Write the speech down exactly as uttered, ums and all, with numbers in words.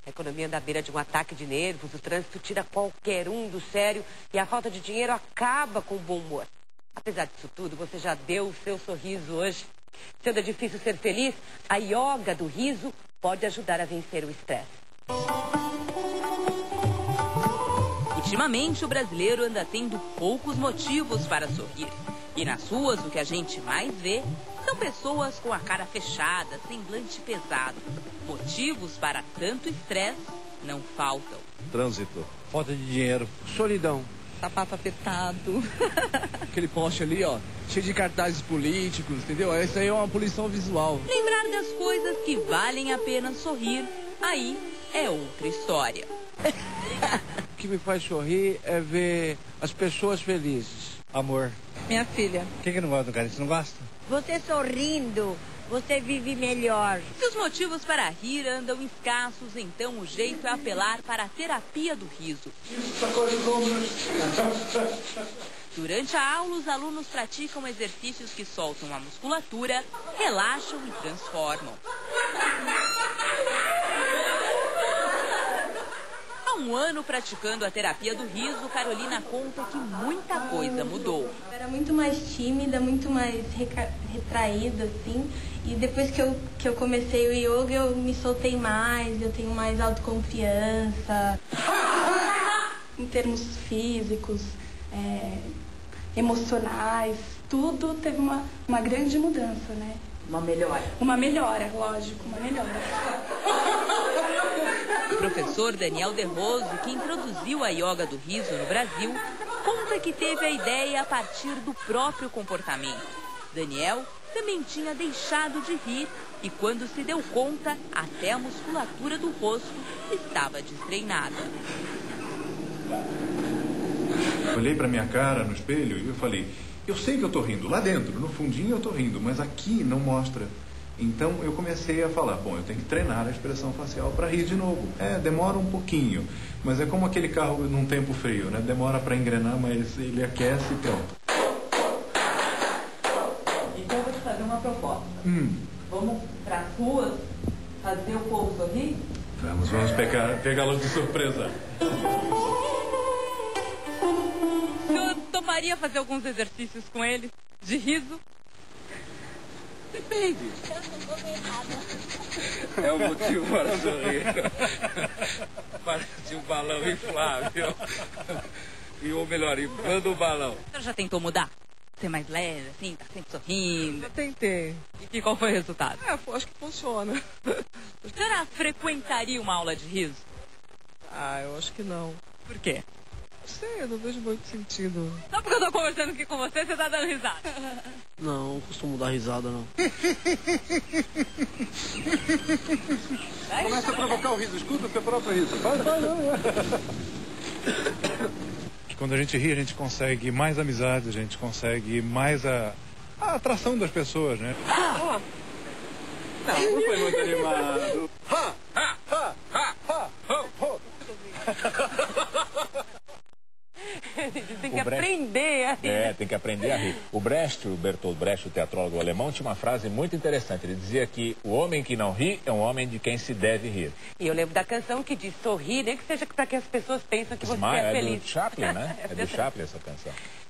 A economia anda à beira de um ataque de nervos, o trânsito tira qualquer um do sério e a falta de dinheiro acaba com o bom humor. Apesar disso tudo, você já deu o seu sorriso hoje. Se anda difícil ser feliz, a yoga do riso pode ajudar a vencer o estresse. Ultimamente, o brasileiro anda tendo poucos motivos para sorrir. E nas ruas, o que a gente mais vê são pessoas com a cara fechada, semblante pesado. Motivos para tanto estresse não faltam. Trânsito, falta de dinheiro, solidão, sapato apertado. Aquele poste ali, ó, cheio de cartazes políticos, entendeu? Essa aí é uma poluição visual. Lembrar das coisas que valem a pena sorrir, aí é outra história. O que me faz sorrir é ver as pessoas felizes. Amor. Minha filha. Quem que não gosta do cara? Você não gosta? Você sorrindo, você vive melhor. Se os motivos para rir andam escassos, então o jeito é apelar para a terapia do riso. Durante a aula, os alunos praticam exercícios que soltam a musculatura, relaxam e transformam. Há um ano praticando a terapia do riso, Carolina conta que muita coisa mudou. Eu era muito mais tímida, muito mais retraída, assim. E depois que eu, que eu comecei o yoga, eu me soltei mais, eu tenho mais autoconfiança. Em termos físicos, é, emocionais, tudo teve uma, uma grande mudança, né? Uma melhora. Uma melhora, lógico, uma melhora. O professor Daniel De Roso, que introduziu a yoga do riso no Brasil, conta que teve a ideia a partir do próprio comportamento. Daniel também tinha deixado de rir e, quando se deu conta, até a musculatura do rosto estava destreinada. Olhei para minha cara no espelho e eu falei, eu sei que eu tô rindo, lá dentro, no fundinho eu tô rindo, mas aqui não mostra. Então eu comecei a falar, bom, eu tenho que treinar a expressão facial para rir de novo. É, demora um pouquinho, mas é como aquele carro num tempo frio, né? Demora para engrenar, mas ele aquece e pronto. Então eu vou te fazer uma proposta. Hum. Vamos para as ruas fazer o povo sorrir? Vamos, vamos pegar, pegá-lo de surpresa. Eu toparia fazer alguns exercícios com ele, de riso? Depende. É o motivo para sorrir. Parece um balão inflável. E ou melhor, inflando o balão. Você já tentou mudar? Ser mais leve, assim, tá sempre sorrindo? Eu tentei. E qual foi o resultado? É, acho que funciona. A senhora frequentaria uma aula de riso? Ah, eu acho que não. Por quê? Não sei, eu não vejo muito sentido. Só porque eu tô conversando aqui com você, você tá dando risada. Não, não costumo dar risada, não. Começa a provocar o riso, escuta o seu próprio riso. Vai, vai, vai. Quando a gente ri, a gente consegue mais amizade, a gente consegue mais a, a atração das pessoas, né? Ah, não, não foi muito animado. Ha, ha, ha, ha, ha, ha, Tem que aprender a rir. É, tem que aprender a rir. O Brecht, o Bertolt Brecht, o teatrólogo alemão, tinha uma frase muito interessante. Ele dizia que o homem que não ri é um homem de quem se deve rir. E eu lembro da canção que diz sorrir, nem que seja para que as pessoas pensem que você Smile, é é feliz. do Chaplin, né? É do Chaplin essa canção.